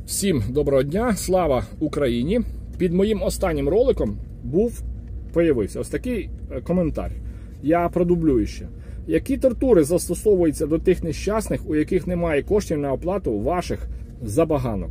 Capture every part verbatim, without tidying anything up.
Всім доброго дня, слава Україні! Під моїм останнім роликом був, появився ось такий коментар. Я продублюю ще. Які тортури застосовуються до тих нещасних, у яких немає коштів на оплату ваших забаганок?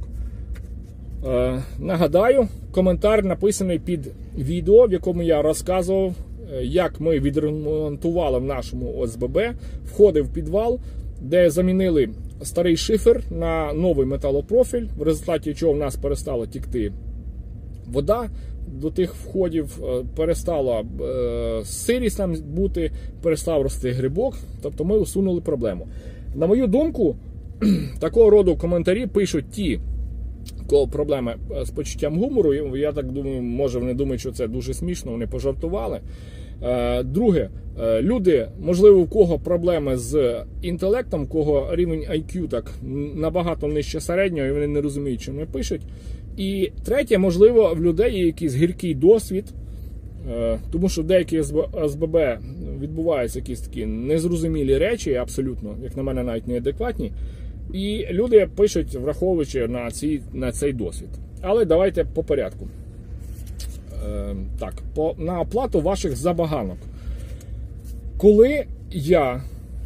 Е, нагадаю, коментар написаний під відео, в якому я розказував, як ми відремонтували в нашому О С Б Б, входив в підвал, де замінили старий шифер на новий металопрофіль, в результаті чого в нас перестала тікти вода до тих входів, перестала е, сирість там бути, перестав рости грибок, тобто ми усунули проблему. На мою думку, такого роду коментарі пишуть ті, кого проблеми з почуттям гумору. Я так думаю, може вони думають, що це дуже смішно, вони пожартували. Друге, люди, можливо, у кого проблеми з інтелектом, у кого рівень Ай К'ю так набагато нижче середнього, і вони не розуміють, що вони пишуть. І третє, можливо, в людей є якийсь гіркий досвід, тому що в деяких О С Б Б відбуваються якісь такі незрозумілі речі, абсолютно, як на мене, навіть неадекватні. І люди пишуть, враховуючи на, ці, на цей досвід. Але давайте по порядку. Е, так, по, на оплату ваших забаганок. Коли я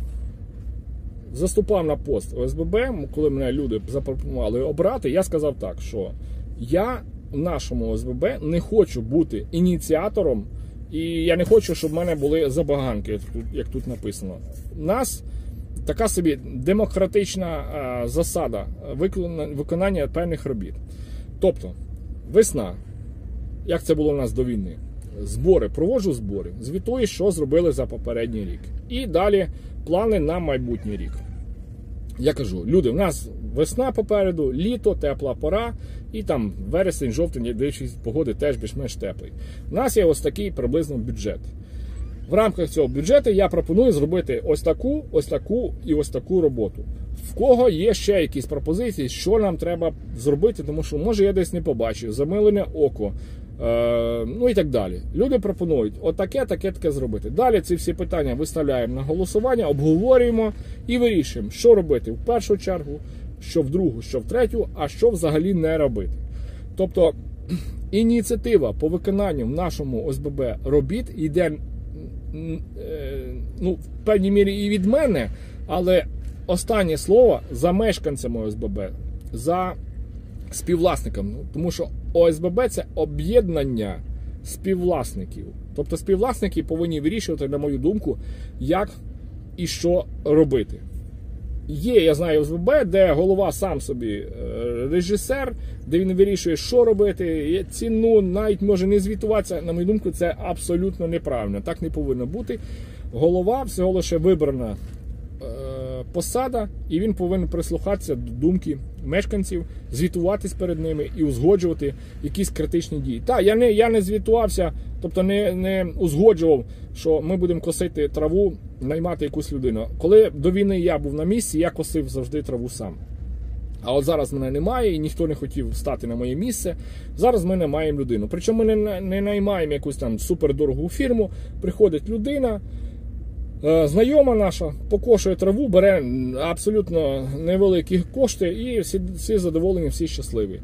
заступав на пост О С Б Б, коли мене люди запропонували обрати, я сказав так, що я в нашому О С Б Б не хочу бути ініціатором, і я не хочу, щоб в мене були забаганки, як тут написано. Нас така собі демократична а, засада виконання певних робіт. Тобто, весна, як це було в нас до війни, збори, проводжу збори, звітую, що зробили за попередній рік. І далі плани на майбутній рік. Я кажу, люди, в нас весна попереду, літо, тепла пора, і там вересень, жовтень, дивлячись погоди, теж більш-менш теплий. У нас є ось такий приблизно бюджет. В рамках цього бюджету я пропоную зробити ось таку, ось таку і ось таку роботу. В кого є ще якісь пропозиції, що нам треба зробити, тому що, може, я десь не побачив, замилене око, е, ну і так далі. Люди пропонують отаке, таке, таке зробити. Далі ці всі питання виставляємо на голосування, обговорюємо і вирішуємо, що робити в першу чергу, що в другу, що в третю, а що взагалі не робити. Тобто, ініціатива по виконанню в нашому О С Б Б робіт йде, ну, в певній мірі і від мене, але останнє слово за мешканцями О С Б Б, за співвласниками, тому що О С Б Б – це об'єднання співвласників. Тобто співвласники повинні вирішувати, на мою думку, як і що робити. Є, я знаю, О С Б Б, де голова сам собі режисер, де він вирішує, що робити, ціну, навіть може не звітуватися. На мою думку, це абсолютно неправильно. Так не повинно бути. Голова всього лише вибрана е, посада, і він повинен прислухатися до думки мешканців, звітуватись перед ними і узгоджувати якісь критичні дії. Так, я не, я не звітувався, тобто не, не узгоджував, що ми будемо косити траву, наймати якусь людину. Коли до війни я був на місці, я косив завжди траву сам. А от зараз мене немає, і ніхто не хотів стати на моє місце. Зараз ми не маємо людину. Причому ми не, не наймаємо якусь там супердорогу фірму. Приходить людина, е, знайома наша, покошує траву, бере абсолютно невеликі кошти, і всі, всі задоволені, всі щасливі.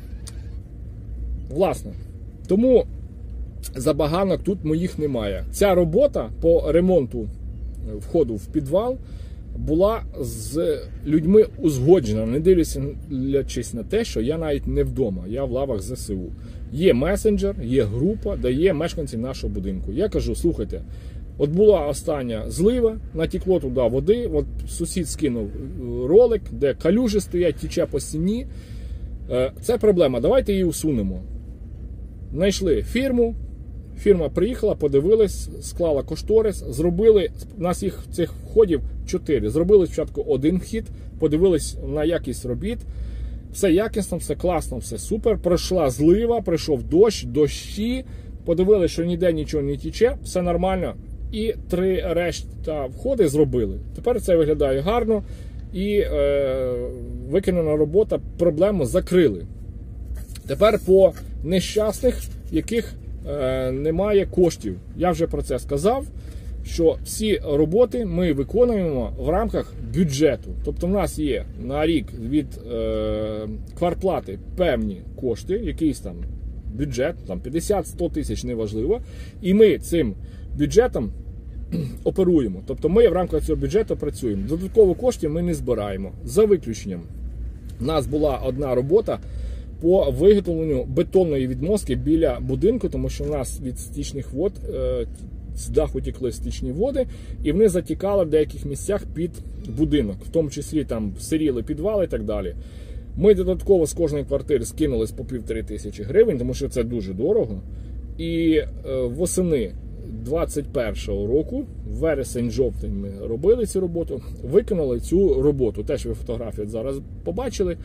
Власне. Тому забаганок тут моїх немає. Ця робота по ремонту входу в підвал була з людьми узгоджена, не дивлячись на те, що я навіть не вдома, я в лавах З С У. Є месенджер, є група, де є мешканці нашого будинку. Я кажу, слухайте, от була остання злива, натекло туди води, от сусід скинув ролик, де калюжі стоять, тече по стіні. Це проблема, давайте її усунемо. Знайшли фірму, фірма приїхала, подивилась, склала кошторис, зробили, у нас їх цих входів чотири, зробили спочатку один вхід, подивились на якість робіт, все якісно, все класно, все супер, пройшла злива, прийшов дощ, дощі, подивились, що ніде нічого не тече, все нормально, і три решта входи зробили. Тепер це виглядає гарно, і е, виконана робота, проблему закрили. Тепер по нещасних, яких е, немає коштів. Я вже про це сказав, що всі роботи ми виконуємо в рамках бюджету. Тобто в нас є на рік від е, квартплати певні кошти, якийсь там бюджет, там п'ятдесят-сто тисяч, неважливо, і ми цим бюджетом оперуємо. Тобто ми в рамках цього бюджету працюємо. Додатково коштів ми не збираємо. За виключеннем, у нас була одна робота по виготовленню бетонної відмостки біля будинку, тому що в нас від стічних вод е, з даху тікли стічні води, і вони затікали в деяких місцях під будинок, в тому числі там сиріли підвали і так далі. Ми додатково з кожної квартири скинулись по півтори тисячі гривень, тому що це дуже дорого. І е, восени двадцять першого року, вересень-жовтень, ми робили цю роботу, виконали цю роботу. Теж ви фотографію зараз побачили.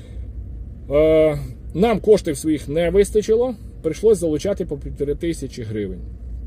Е, нам коштів своїх не вистачило, прийшлось залучати по півтори тисячі гривень.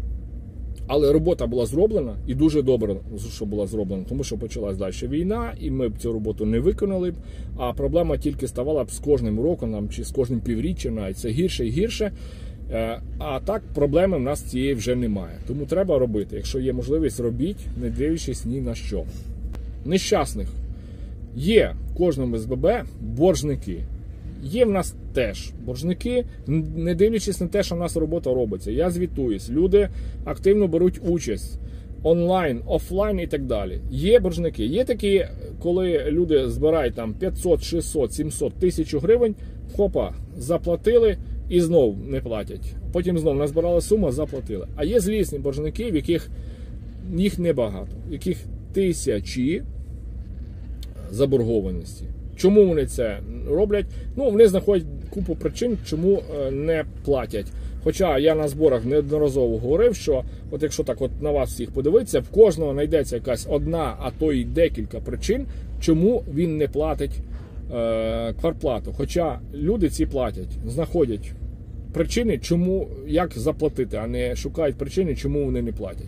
Але робота була зроблена, і дуже добре, що була зроблена, тому що почалась далі війна, і ми б цю роботу не виконали б, а проблема тільки ставала б з кожним роком, чи з кожним півріччям, навіть це гірше і гірше. А так проблеми в нас цієї вже немає. Тому треба робити. Якщо є можливість, робіть, не дивлячись ні на що. Нещасних. Є в кожному ес бе бе боржники. Є в нас теж боржники, не дивлячись на те, що в нас робота робиться. Я звітуюсь, люди активно беруть участь онлайн, офлайн і так далі. Є боржники. Є такі, коли люди збирають там п'ятсот, шістсот, сімсот, тисячу гривень, хопа, заплатили і знов не платять. Потім знов назбирали суму, заплатили. А є злісні боржники, в яких їх небагато, в яких тисячі заборгованості. Чому вони це роблять? Ну, вони знаходять купу причин, чому не платять. Хоча я на зборах неодноразово говорив, що от якщо так от на вас всіх подивитися, в кожного знайдеться якась одна, а то й декілька причин, чому він не платить е, квартплату. Хоча люди ці платять, знаходять причини, чому, як заплатити, а не шукають причини, чому вони не платять.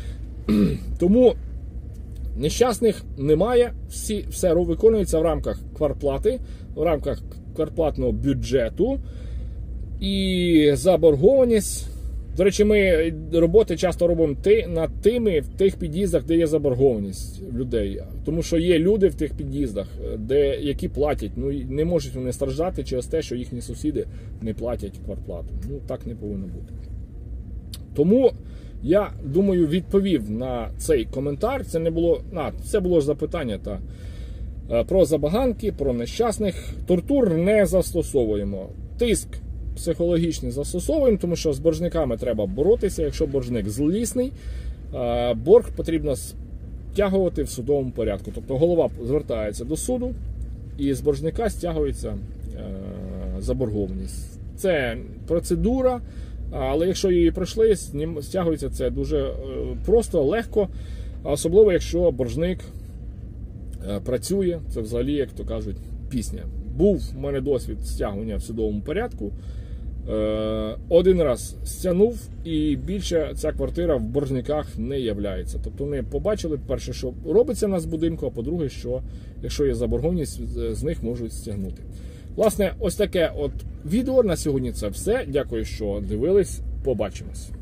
Тому нещасних немає, всі, все виконується в рамках квартплати, в рамках квартплатного бюджету і заборгованість. До речі, ми роботи часто робимо ти, над тими в тих під'їздах, де є заборгованість людей. Тому що є люди в тих під'їздах, де, які платять, ну не можуть вони страждати через те, що їхні сусіди не платять квартплату. Ну так не повинно бути. Тому я думаю, відповів на цей коментар. Це не було, а, це було ж запитання та про забаганки, про нещасних. Тортур не застосовуємо. Тиск психологічний застосовуємо, тому що з боржниками треба боротися. Якщо боржник злісний, борг потрібно стягувати в судовому порядку. Тобто голова звертається до суду і з боржника стягується заборгованість. Це процедура. Але якщо її пройшли, стягується це дуже просто, легко, особливо якщо боржник працює, це взагалі, як то кажуть, пісня. Був у мене досвід стягування в судовому порядку, один раз стягнув і більше ця квартира в боржниках не являється. Тобто вони побачили, перше, що робиться в нас в будинку, а по-друге, що якщо є заборгованість, з них можуть стягнути. Власне, ось таке от відео на сьогодні це все. Дякую, що дивились. Побачимось.